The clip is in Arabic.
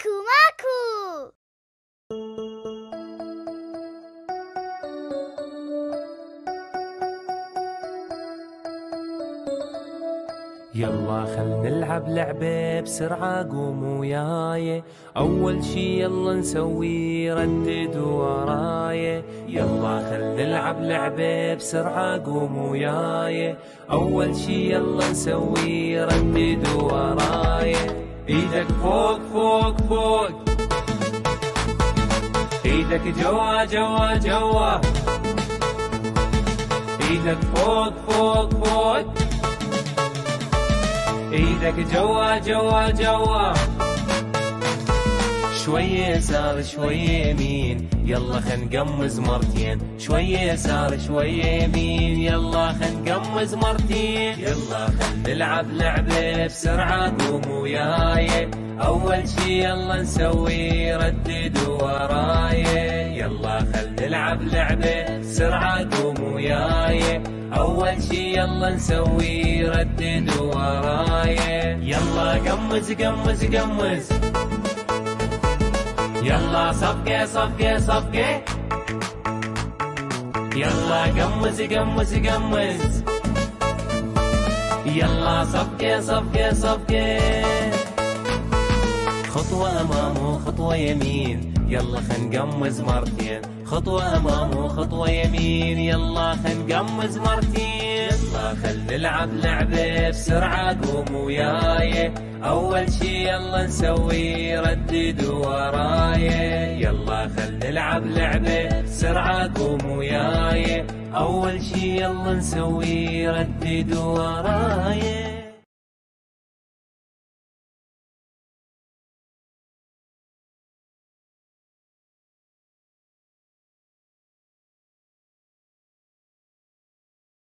ماكو ماكو. يلا خل نلعب لعبة بسرعة قوموا وياي، أول شي يلا نسوي رددوا وراي. يلا خل نلعب لعبة بسرعة قوموا وياي، أول شي يلا نسوي رددوا وراي. إيدك فوق فوق فوق، إيدك جوا جوا جوا، إيدك فوق فوق فوق، ايدك جوا جوا جوا. شوية يسار شوية يمين، يلا خل نقمز مرتين. شوية يسار شوية يمين، يلا خل نقمز مرتين. يلا خل نلعب لعبة بسرعة قوموا وياي، أول شي يلا نسوي رددوا وراي. يلا خل نلعب لعبة بسرعة قوموا وياي، أول شي يلا نسوي رددوا وراي. يلا قمز قمز قمز، يلا صفقة صفقة صفقة، يلا قمز قمز قمز، يلا صفقة صفقة صفقة. خطوة أمام وخطوة يمين، يلا خل نقمز مرتين. خطوة أمام وخطوة يمين، يلا خل نقمز مرتين. يلا خل نلعب لعبة بسرعة قوموا وياي، أول شي يلا نسوي رددوا وراي. يلا خل نلعب لعبة بسرعة قوموا وياي، أول شي يلا نسوي رددوا وراي.